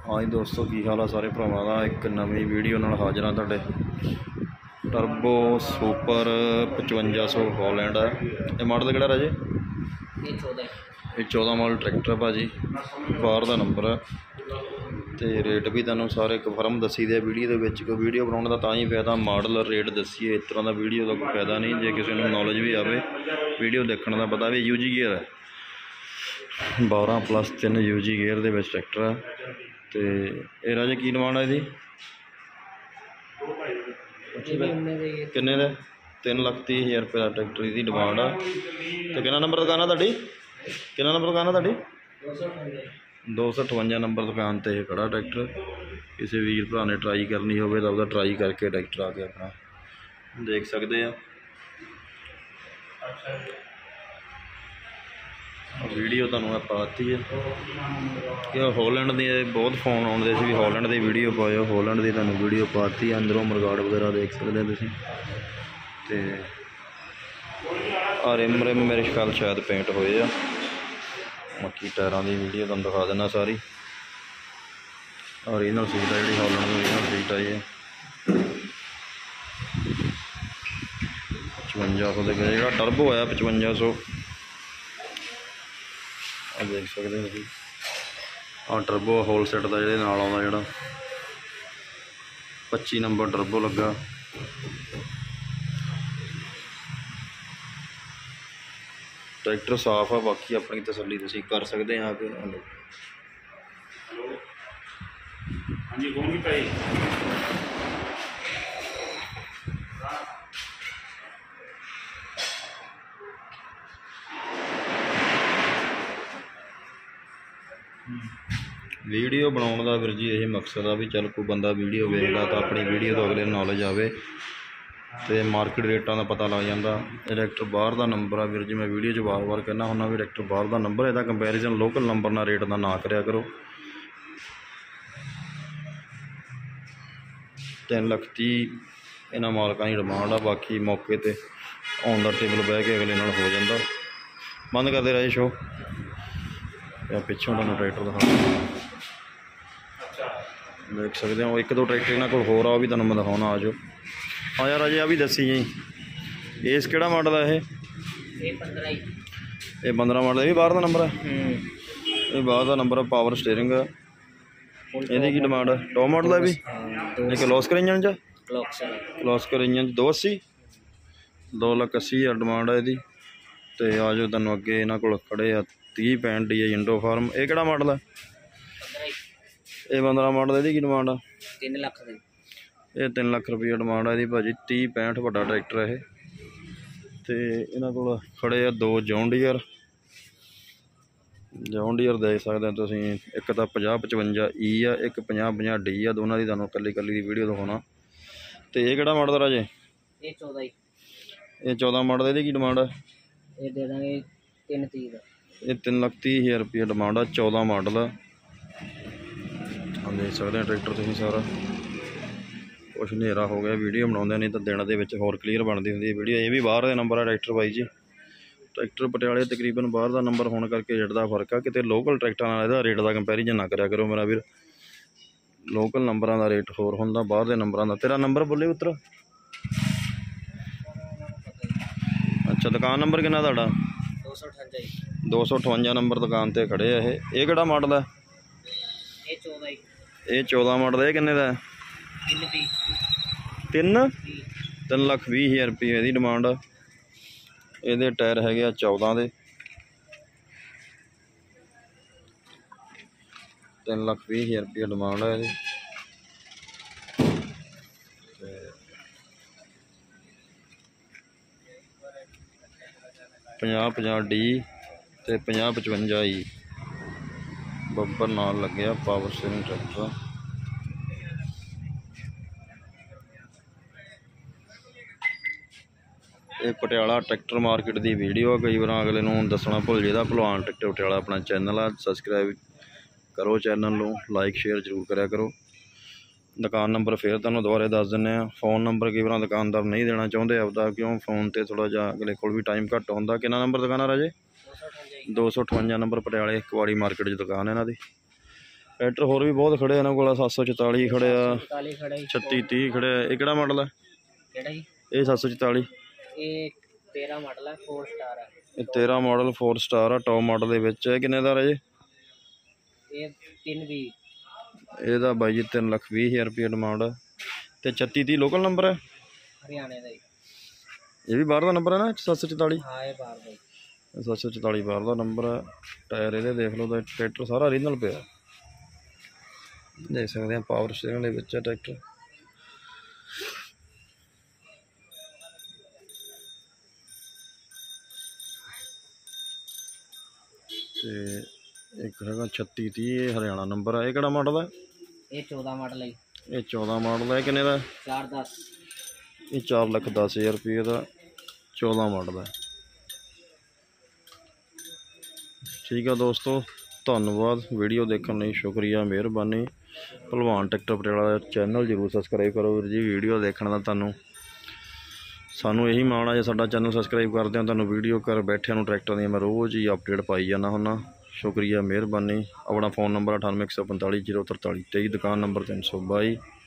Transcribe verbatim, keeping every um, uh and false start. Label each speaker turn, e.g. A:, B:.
A: ਹਾਂਜੀ ਦੋਸਤੋ, ਕੀ ਹਾਲ ਆ ਸਾਰੇ ਭਰਾਵਾਂ ਦਾ। ਇੱਕ ਨਵੀਂ ਵੀਡੀਓ ਨਾਲ ਹਾਜ਼ਰ ਹਾਂ ਤੁਹਾਡੇ। ਟਰਬੋ ਸੁਪਰ ਪਚਵੰਜਾ सौ हॉलैंड है। ये मॉडल ਕਿਹੜਾ ਰਾਜੇ?
B: ये चौदह
A: ਇਹ चौदह मॉडल ट्रैक्टर भाजी, ਬਾਹਰ ਦਾ ਨੰਬਰ है। तो रेट भी तुहानूं सारे कन्फर्म दसी दे वीडियो दे विच। कोई वीडियो बनाने का तां ही फायदा, मॉडल रेट दसीए। इस तरह का वीडियो का कोई फायदा नहीं। जे किसी नूं नॉलेज भी आवे वीडियो देखने का पता भी। यूजी गियर है, बारह प्लस तीन यूजी गियर दे विच ट्रैक्टर है। तो ये राजे की डिमांड है इसकी? किन्ने दे? तीन लख तीह हज़ार रुपये का ट्रैक्टर की डिमांड है। तो कितना नंबर दुकान है तुहाडी? कितना नंबर दुकान है तुहाडी? दो सौ अठवंजा नंबर दुकान ते खड़ा ट्रैक्टर। किसी वीर भरा ने ट्राई करनी हो तो उसका ट्राई करके ट्रैक्टर आके अपना देख सकते हैं। वीडियो तुहानूं पाती है कि हॉलैंड दी बहुत फोन आउंदे सी भी हॉलैंड दी वीडियो पाओ। हॉलैंड दी तुहानूं वीडियो पाती है। अंदरों मरगाड़ वगैरह देख सकते हो तुसीं। ते आ रिम रिम मेरे ख्याल शायद पेंट होए आ। बाकी टायरां दी वीडियो तुहानूं दिखा देना सारी। ओरिजिनल सीट है जी, हॉलैंड की ओरिजिनल सीट आई है। पचवंजा सौ के जो टर्बो है पचवंजा सौ देख सकते हो जी। हाँ टर्बो होल सेट का जो नाल आउंदा जिहड़ा पच्ची नंबर टर्बो लगा। ट्रैक्टर साफ है, बाकी अपनी तसल्ली तुसीं कर सकते हैं आके। वीडियो बनाने का वीर जी यही मकसद आ भी चल कोई बंदा वीडियो वेखदा तो अपनी वीडियो तो अगले नॉलेज आवे तो मार्केट रेटां का पता लग जाता। ट्रैक्टर बाहर का नंबर आ वीर जी, मैं वीडियो च बार बार कहना हुन्ना भी ट्रैक्टर बाहर का नंबर, इसका कंपैरिजन लोकल नंबर ना रेट का ना करया करो। तीन लख तीह इन्हां मालकां की डिमांड आ। बाकी मौके पर ऑन द टेबल बह के अगले नाल हो जाता। बंद करते रहे शो या पिछों तुहानूं ट्रैक्टर दिखा देख सकते हो। एक दो ट्रैक्टर इन्हां कोल होर आ भी तुहानूं मैं दिखाउणा। आ जाओ आ यार अजे आ भी दसी जी। इस किहड़ा मॉडल है ये? ये पंद्रह मॉडल है, भी बाहर का नंबर है। ये बाहर का नंबर है, पावर स्टेयरिंग है। ਇਹਦੀ की डिमांड है? टॉप मॉडल है भी ये क्लॉस्कर इंजन च क्लॉस्कर इंजन दो अस्सी दो लख अस्सी हज़ार डिमांड है इसकी। तो आ जाओ तुहानूं अगे इन्हां कोल खड़े आ तीह पैंठ डी आई इंडो फार्म। ये किहड़ा मॉडल है? ये पंद्रह मॉडल इसकी की डिमांड है? तीन लख ये तीन लख रुपये डिमांड है भाजी। तीह पैंठ वड्डा ट्रैक्टर है। तो इन्हां कोल खड़े आ दो जॉन डीयर जॉन डीयर देख सकते हो तुसीं। एक तो पचास पचवंजा ई आ, एक पचास पचास डी आ। दोनों की तुहानूं कल्ली कल्ली दी वीडियो दिखाउणा। तो ये किहड़ा मॉडल राजे?
B: ये चौदह
A: ये चौदह मॉडल इसकी की डिमांड है?
B: ये दे देंगे तीन तीह का।
A: ये तीन लख तीह हज़ार रुपये डिमांड है। चौदह मॉडल है, देख सकते हैं ट्रैक्टर तुसीं सारा। कुछ हनेरा हो गया वीडियो बनाउंदे, नहीं तो दिन दे विच होर क्लीयर बनती हुंदी वीडियो। ये भी बाहर का नंबर है ट्रैक्टर बाई जी। ट्रैक्टर पटियाले तकरीबन बाहर का नंबर होने करके रेट का फर्क है। कितने लोकल ट्रैक्टर नाल इहदा रेट का कंपैरिजन ना करा करो मेरा वीर। लोकल नंबरों का रेट होर हुंदा, बाहर के नंबरों का। तेरा नंबर बोले पुत्र? अच्छा दुकान नंबर कितना तुहाडा?
B: दो सौ अठवंजा
A: दो सौ अठवंजा नंबर दुकान ते खड़े है। ये किहड़ा मॉडल है?
B: ये चौदह
A: ये चौदह मॉडल है। किन्ने दा? तीन तीन लख भी हज़ार रुपये इसकी डिमांड है। ये टायर है चौदह के तीन लख भी हज़ार रुपये डिमांड है। पचास पचास डी तो पचास पचवंजा ई बब्बर नाल लगे पावर स्टीयरिंग ट्रैक्टर। ये पटियाला ट्रैक्टर मार्केट की वीडियो है। कई बार अगले नूं दसना भुल जाइदा। भलवान ट्रैक्टर पटियाला अपना चैनल है, सबसक्राइब करो चैनल नूं, लाइक शेयर जरूर करा करो। दुकान नंबर फिर तुहानूं दोबारा दस दिंदे आ। फोन नंबर कई बार दुकानदार नहीं देना चाहते आपदा, क्यों फोन ते थोड़ा जिहा अगले कोल भी टाइम घट होंदा। कितना नंबर दुकान है राजे? दो सौ अठवंजा नंबर पटियाले कुआड़ी मार्केट च दुकान है इन्हां दी। ਟਰੈਕਟਰ ਹੋਰ ਵੀ ਬਹੁਤ ਖੜੇ ਇਹਨਾਂ ਕੋਲ, ਸੱਤ ਸੌ ਚੁਤਾਲੀ ਖੜੇ ਆ,
B: ਚੁਤਾਲੀ ਖੜਾ ਜੀ।
A: ਛੱਤੀ ਤੀਹ ਖੜੇ ਆ। ਇਹ ਕਿਹੜਾ ਮਾਡਲ ਹੈ?
B: ਕਿਹੜਾ ਜੀ?
A: ਇਹ ਸੱਤ ਸੌ ਚੁਤਾਲੀ
B: ਇਹ ਤੇਰਾਂ ਮਾਡਲ ਹੈ, ਫੋਰ ਸਟਾਰ ਹੈ।
A: ਇਹ ਤੇਰਾਂ ਮਾਡਲ ਫੋਰ ਸਟਾਰ ਆ, ਟੌਪ ਮਾਡਲ ਦੇ ਵਿੱਚ ਹੈ। ਕਿੰਨੇ ਦਾ ਰਾਜੇ?
B: ਇਹ ਤਿੰਨ ਵੀਹ।
A: ਇਹਦਾ ਬਾਈ ਜੀ ਤਿੰਨ ਲੱਖ ਵੀਹ ਹਜ਼ਾਰ ਰੁਪਏ ਡਿਮਾਂਡ ਹੈ। ਤੇ ਛੱਤੀ ਤੀਹ ਲੋਕਲ ਨੰਬਰ ਹੈ,
B: ਹਰਿਆਣੇ ਦਾ ਜੀ।
A: ਇਹ ਵੀ ਬਾਹਰ ਦਾ ਨੰਬਰ ਹੈ ਨਾ ਸੱਤ ਸੌ ਚੁਤਾਲੀ?
B: ਹਾਂ ਇਹ ਬਾਹਰ ਦਾ ਜੀ।
A: ਸੱਤ ਸੌ ਚੁਤਾਲੀ ਬਾਹਰ ਦਾ ਨੰਬਰ ਹੈ। ਟਾਇਰ ਇਹਦੇ ਦੇਖ ਲਓ, ਤਾਂ ਟਰੈਕਟਰ ਸਾਰਾ ਓਰੀਜਨਲ ਪਿਆ, ਦੇਖ ਸਕਦੇ ਹਾਂ। ਪਾਵਰ ਸਟੀਅਰਿੰਗ ਦੇ ਵਿੱਚ ਹੈ ਟਰੈਕਟਰ। ਤੇ ਇੱਕ ਹੈਗਾ ਛੱਤੀ ਤੀਹ, ਇਹ ਹਰਿਆਣਾ ਨੰਬਰ ਹੈ। ਇਹ ਕਿਹੜਾ ਮਾਡਲ ਹੈ?
B: ਇਹ ਚੌਦਾਂ ਮਾਡਲ ਹੈ ਜੀ।
A: ਇਹ ਚੌਦਾਂ ਮਾਡਲ ਹੈ। ਕਿੰਨੇ ਦਾ?
B: ਚਾਰ ਦਸ।
A: ਇਹ ਚਾਰ ਲੱਖ ਦਸ ਹਜ਼ਾਰ ਰੁਪਏ ਦਾ ਚੌਦਾਂ ਮਾਡਲ ਹੈ। ਠੀਕ ਆ ਦੋਸਤੋ, ਧੰਨਵਾਦ। ਵੀਡੀਓ ਦੇਖਣ ਲਈ ਸ਼ੁਕਰੀਆ, ਮਿਹਰਬਾਨੀ। ਭਲਵਾਨ ਟਰੈਕਟਰ ਪਟਿਆਲਾ ਦਾ ਚੈਨਲ ਜ਼ਰੂਰ ਸਬਸਕ੍ਰਾਈਬ ਕਰੋ ਵੀਰ ਜੀ। ਵੀਡੀਓ ਦੇਖਣ ਦਾ ਤੁਹਾਨੂੰ ਸਾਨੂੰ ਇਹੀ ਮਾਣ ਆ, ਜੇ ਸਾਡਾ ਚੈਨਲ ਸਬਸਕ੍ਰਾਈਬ ਕਰਦੇ ਹੋ। ਤੁਹਾਨੂੰ ਵੀਡੀਓ ਘਰ ਬੈਠਿਆਂ ਨੂੰ ਟਰੈਕਟਰ ਦੀਆਂ ਮੈਂ ਰੋਜ਼ ਹੀ ਅਪਡੇਟ ਪਾਈ ਜਾਂਦਾ ਹੁੰਦਾ। ਸ਼ੁਕਰੀਆ, ਮਿਹਰਬਾਨੀ। ਆਪਣਾ ਫ਼ੋਨ ਨੰਬਰ ਅਠਾਨਵੇਂ ਇੱਕ ਸੌ ਪੰਤਾਲੀ ਜੀਰੋ ਤਰਤਾਲੀ ਤੇਈ, ਦੁਕਾਨ ਨੰਬਰ ਤਿੰਨ ਸੌ ਬਾਈ।